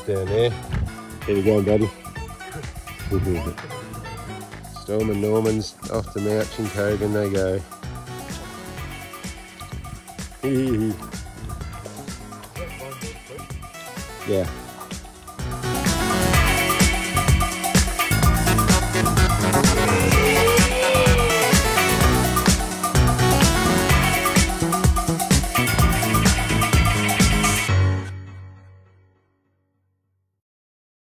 He's down there. Here we go, buddy. Storm and Norman's off to Mouch and Kogan they go. Yeah.